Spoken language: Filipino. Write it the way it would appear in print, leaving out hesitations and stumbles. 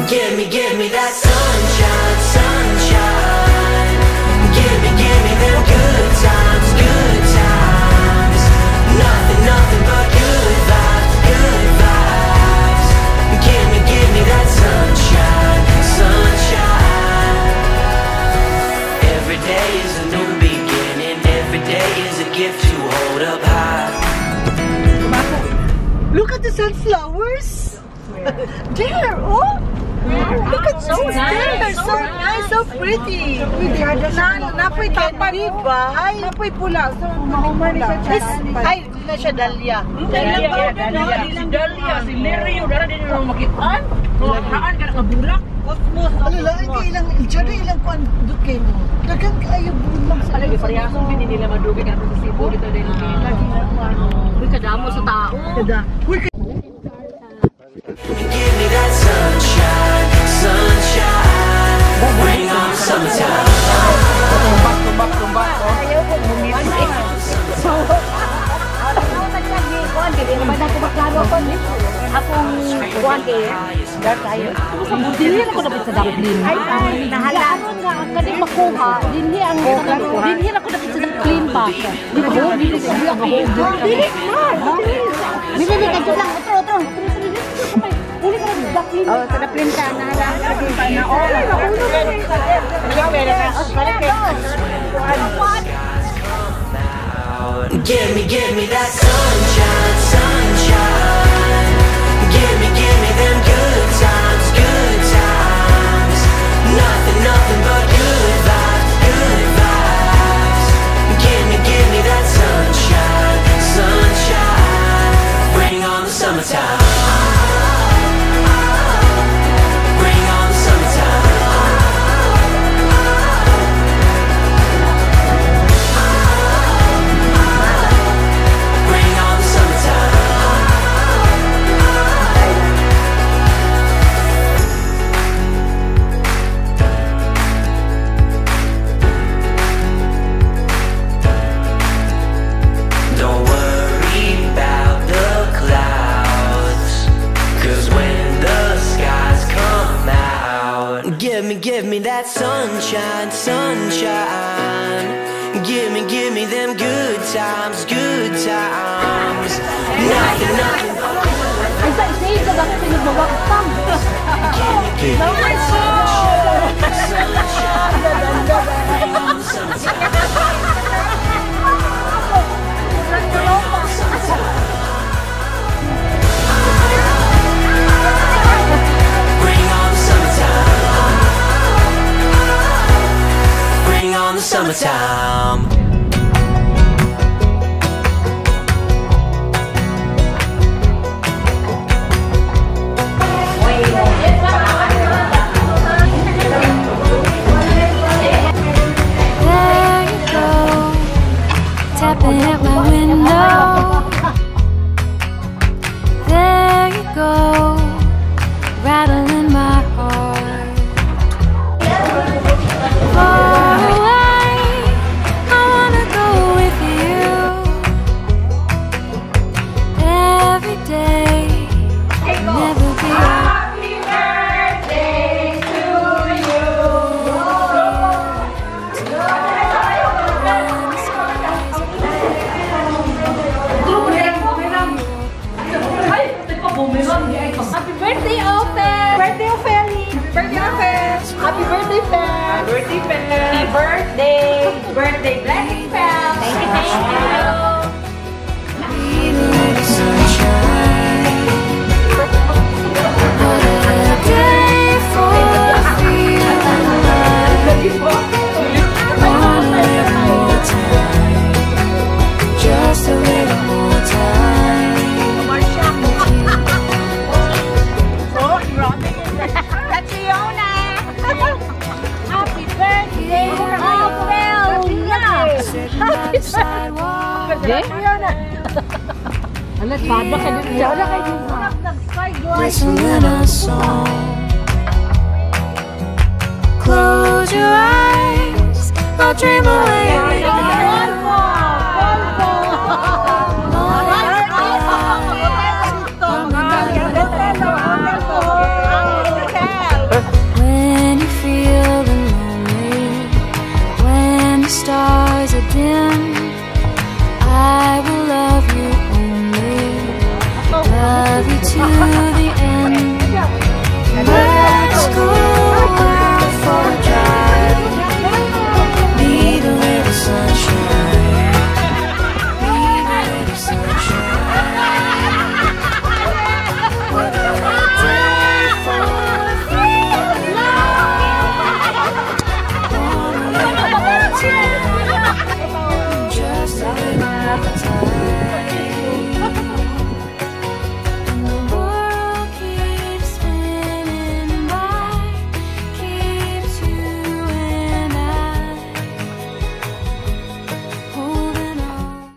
Give me that sunshine, sunshine. Give me them good times, good times. Nothing but good vibes, good vibes. Give me that sunshine, sunshine. Every day is a new beginning. Every day is a gift to hold up high. Look at the sunflowers. There, oh. Look at those. They're so nice, so pretty. Napoy tapari ba? Ay, napoy pula. Ay, hindi na siya dahlia. Dahlia, si Lerio, dara din yung makitaan. Haan ka nakabulak. Cosmos. Alala, ilang kuan duke mo. Dagang kayo bulak sa Alam, iparehasong din nila madugi ka sa Cebu dito din. Uy, kadamo sa tao. Give me that sunshine, sunshine. Bring on the summertime. Tumbak. Ayaw ko bumibig. Akong kuwan eh. Dar tayo. Dinhi ako dapat sa Dublin. Ay, nahalaan nga ang kaning makuha. Dinhi ako dapat sa Dublin pa. Dili ka lang. Otro. Oh, sa Dublin ka, nahalaan ka din. Give me that sunshine, sunshine. Give me them good times, good times. Nothing but good vibes, good vibes. Give me that sunshine, sunshine. Bring on the summertime. Give me that sunshine, sunshine. Give me them good times, good times. Nothing. Ay, sa isa bakit pinagmawaktam? The summertime. There you go, tapping at my window. There you go, rattling my heart. Far away, I wanna go with you. Every day, never be. Happy birthday to you. Happy birthday, Open! Birthday, Ophelli! Birthday, Open! Happy birthday, Fel! Birthday, Fel! Happy birthday! Birthday, blessing, Fel! Thank you! Just a little more time. Tatiana! Happy birthday, Ophelli! Happy birthday! Alas, baba ka din. Wala kayo. Whistling a song. Close your eyes, I'll dream away.